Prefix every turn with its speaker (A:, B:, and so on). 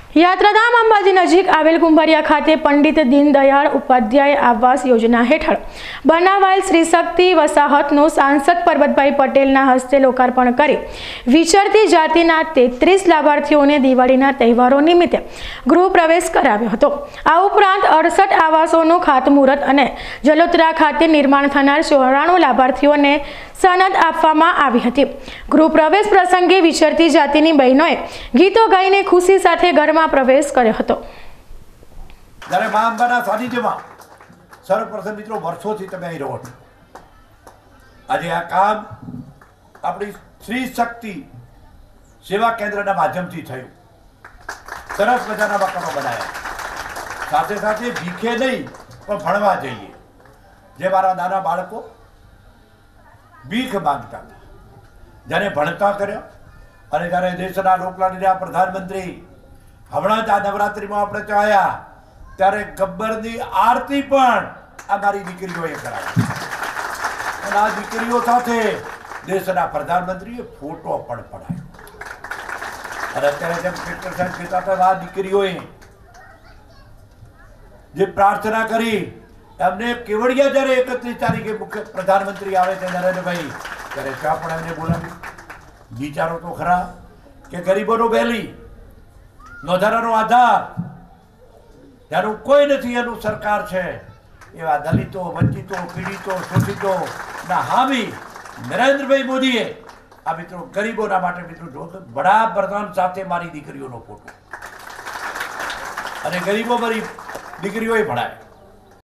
A: યાત્રાધામ અંબાજી નજીક આવેલ કુંભારિયા ખાતે પંડિત દીનદયાળ ઉપાધ્યાય આવાસ યોજના હેઠળ બનાવાયેલ શ્રી શક્તિ વસાહતનું સાંસદ પરબતભાઈ પટેલના હસ્તે લોકાર્પણ કરી વિચરતી જાતિના 33 લાભાર્થીઓને દિવાળીના તહેવારો નિમિત્તે ગૃહ પ્રવેશ કરાવ્યો હતો। આ ઉપરાંત 68 આવાસોનું ખાતમુહૂર્ત અને જલોત્રા ખાતે નિર્માણ થનાર 94 લાભાર્થીઓને સનદ આપવામાં આવી હતી। ગૃહ પ્રવેશ પ્રસંગે વિચરતી જાતિની બહેનોએ ગીતો ગાઈને ખુશી સાથે ઘરમાં પ્રવેશ કર્યો હતો।
B: જ્યારે મા અંબાના સાનિધ્યમાં સર્વપ્રથમ મિત્રો વર્ષોથી તમે અહીં રહો છો। આજે આ કામ આપણી શ્રી શક્તિ સેવા કેન્દ્રના માધ્યમથી થયું। સરસ મજાના મકાનો બનાવ્યા, સાથે સાથે ભીખે નહીં પણ ભણવા જઈએ। જે મારા નાના બાળકો ભીખ માંગતા જ્યારે ભણતા કર્યા અને જ્યારે દેશના લોકલાડીના પ્રધાનમંત્રી હમણાં જ આ નવરાત્રિમાં આપણે ત્યાં આવ્યા ત્યારે ગબ્બરની આરતી પણ આ મારી દીકરીઓએ કરાવી અને આ દીકરીઓ સાથે દેશના પ્રધાનમંત્રીએ ફોટો પણ પડાવ્યો। અને અત્યારે જેમ કલેક્ટર સાહેબ કહેતા હતા, આ દીકરીઓએ જે પ્રાર્થના કરી એમને કેવડિયા જ્યારે 31 તારીખે મુખ્ય પ્રધાનમંત્રી આવે છે નરેન્દ્રભાઈ, ત્યારે ત્યાં પણ એમને બોલાવી। વિચારો તો ખરા કે ગરીબોનો વહેલી નોંધારાનો આધાર જેનું કોઈ નથી એનું સરકાર છે, એવા દલિતો, વંચિતો, પીડિતો, શોષિતો ના હામી નરેન્દ્રભાઈ મોદીએ આ મિત્રો ગરીબોના માટે મિત્રો જો વડાપ્રધાન સાથે મારી દીકરીઓનો ફોટો અને ગરીબો મારી દીકરીઓએ ભણાય।